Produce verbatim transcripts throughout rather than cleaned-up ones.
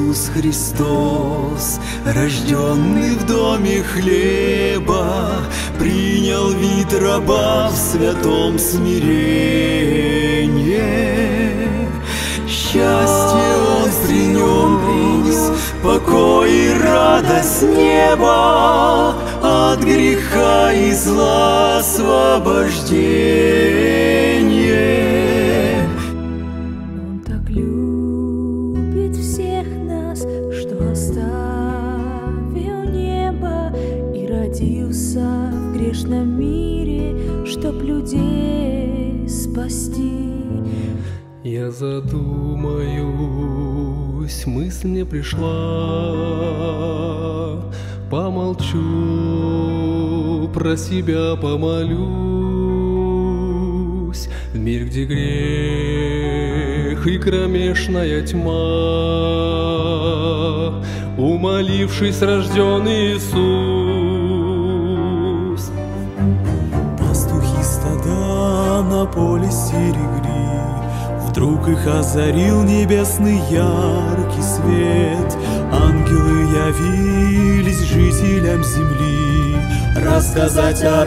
Иисус Христос, рожденный в доме хлеба, принял вид раба в святом смирении. Счастье Он принес, покой и радость неба, от греха и зла освобождение. Он так любит всех нас, что оставил небо и родился в грешном мире, чтоб людей спасти. Я задумаюсь, мысль мне пришла, помолчу, про себя помолюсь. В мир, где грех и кромешная тьма, умолившись, рожден Иисус. Пастухи стада на поле стерегли, вдруг их озарил небесный яркий свет. Ангелы явились жителям земли рассказать о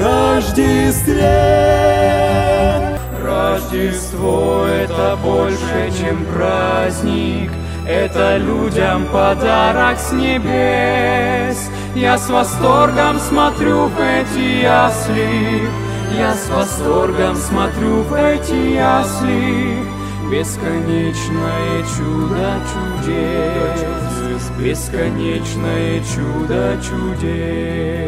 Рождестве. Рождество — это больше, чем праздник, это людям подарок с небес. Я с восторгом смотрю в эти ясли, я с восторгом смотрю в эти ясли. Бесконечное чудо чудес, бесконечное чудо чудес.